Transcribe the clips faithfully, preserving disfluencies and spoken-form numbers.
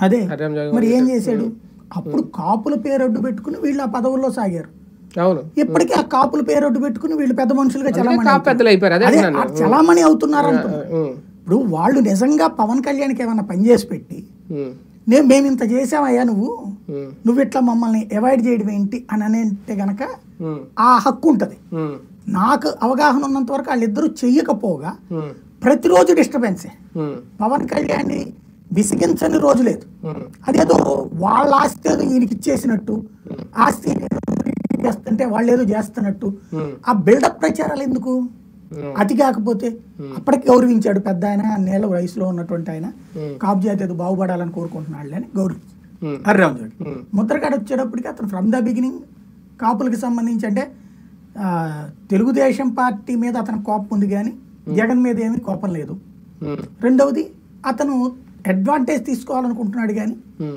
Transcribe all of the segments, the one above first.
అదే మరి ఏం చేశాడు? అప్పుడు కాపుల పేరొడ్డు పెట్టుకుని వీళ్ళు ఆ పదవుల్లో సాగారు. అవును, ఇప్పటికీ ఆ కాపుల పేరొడ్డు పెట్టుకుని వీళ్ళు పెద్ద మనుషులుగా చలామణి పెద్దలు అయిపోయారు. అదే చలామణి అవుతున్నారు అంటున్నారు. ఇప్పుడు వాళ్ళు నిజంగా పవన్ కళ్యాణ్కి ఏమన్నా పనిచేసి పెట్టి నేను మేము ఇంత చేసామయ్యా, నువ్వు నువ్వు ఇట్లా మమ్మల్ని అవాయిడ్ చేయడం ఏంటి అని అంటే గనక ఆ హక్కు ఉంటుంది. నాకు అవగాహన ఉన్నంత వరకు వాళ్ళిద్దరూ చెయ్యకపోగా ప్రతిరోజు డిస్టర్బెన్సే. పవన్ కళ్యాణ్ విసిగించని రోజు లేదు. అదేదో వాళ్ళ ఆస్తి ఏదో ఈయనకి ఇచ్చేసినట్టు, ఆస్తి చేస్తుంటే వాళ్ళు ఏదో చేస్తున్నట్టు ఆ బిల్డప్ ప్రచారాలు ఎందుకు? అతి కాకపోతే అప్పటికి గౌరవించాడు పెద్ద ఆయన, నేల వయసులో ఉన్నటువంటి ఆయన, కాపు జాతి ఏదో బాగుపడాలని కోరుకుంటున్నాడు అని గౌరవించాడు. హరిరామ్ జోగి ముద్రగడ వచ్చేటప్పటికి అతను ఫ్రమ్ ద బిగినింగ్ కాపులకి సంబంధించి అంటే తెలుగుదేశం పార్టీ మీద అతను కోపం ఉంది కానీ జగన్ మీద ఏమీ కోపం లేదు. రెండవది అతను అడ్వాంటేజ్ తీసుకోవాలనుకుంటున్నాడు కానీ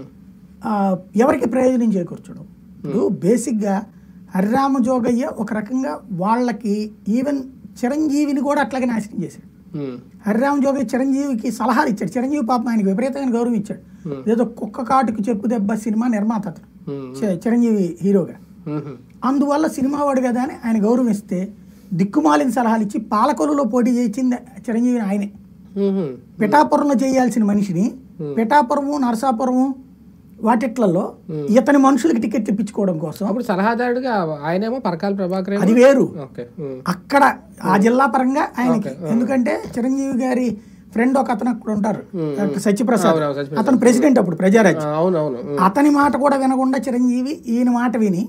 ఎవరికి ప్రయోజనం చేకూర్చడం. ఇప్పుడు బేసిక్గా హరిరామ జోగయ్య ఒక రకంగా వాళ్ళకి ఈవెన్ చిరంజీవిని కూడా అట్లాగే నాశనం చేశాడు. హరిరామ జోగయ్య చిరంజీవికి సలహాలు ఇచ్చాడు. చిరంజీవి పాపం ఆయనకి విపరీతమైన గౌరవం ఇచ్చాడు. ఏదో కుక్క కాటుకు చెప్పు దెబ్బ సినిమా నిర్మాత అతను, చిరంజీవి హీరోగా. అందువల్ల సినిమా వాడు కదా అని ఆయన గౌరవం ఇస్తే దిక్కుమాలిన సలహాలు ఇచ్చి పాలకొల్లులో పోటీ చేసింది చిరంజీవిని ఆయనే. పిఠాపురంలో చేయాల్సిన మనిషిని పిఠాపురము నరసాపురము వాటిట్లలో ఇతని మనుషులకి టికెట్ తెప్పించుకోవడం కోసం అప్పుడు సలహాదారుడుగా ఆయనేమో పరకాల ప్రభాకర్, అది వేరు. అక్కడ ఆ జిల్లా పరంగా ఆయనకి, ఎందుకంటే చిరంజీవి గారి ఫ్రెండ్ ఒక అతను అక్కడ ఉంటారు సత్యప్రసాద్, అతను ప్రెసిడెంట్ అప్పుడు ప్రజారాజ్యం. అతని మాట కూడా వినకుండా చిరంజీవి ఈయన మాట విని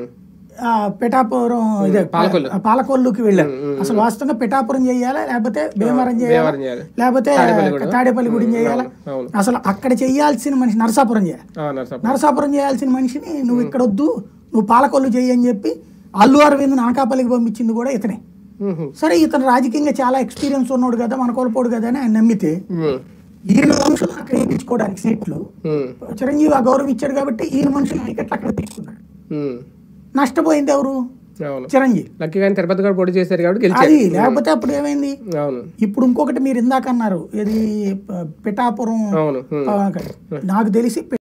పిఠాపురం ఇదే పాలకొల్లుకి వెళ్ళారు. అసలు వాస్తవంగా పిఠాపురం చేయాలా లేకపోతే భీమవరం చేయాలా లేకపోతే తాడేపల్లి గుడి చేయాలా, అసలు అక్కడ చేయాల్సిన మనిషి నరసాపురం చేయాలి. నరసాపురం చేయాల్సిన మనిషిని నువ్వు ఇక్కడ వద్దు, నువ్వు పాలకొల్లు చేయి అని చెప్పి అల్లు అరవింద్ అనకాపల్లికి పంపించింది కూడా ఇతనే. సరే ఇతను రాజకీయంగా చాలా ఎక్స్పీరియన్స్ ఉన్నాడు కదా, మన కోల్పోడు కదా అని ఆయన నమ్మితే ఈయన మనుషులు అక్కడ ఎక్కించుకోవడానికి సీట్లు చిరంజీవి ఆ గౌరవం ఇచ్చాడు కాబట్టి ఈయన మనుషులు టికెట్లు అక్కడ తెచ్చుకున్నాడు. నష్టపోయింది ఎవరు? చిరంజీవి. తిరుపతి కూడా పోటీ చేశారు కాబట్టి అది లేకపోతే అప్పుడు ఏమైంది? ఇప్పుడు ఇంకొకటి మీరు ఇందాక అన్నారు, ఇది పిఠాపురం, నాకు తెలిసి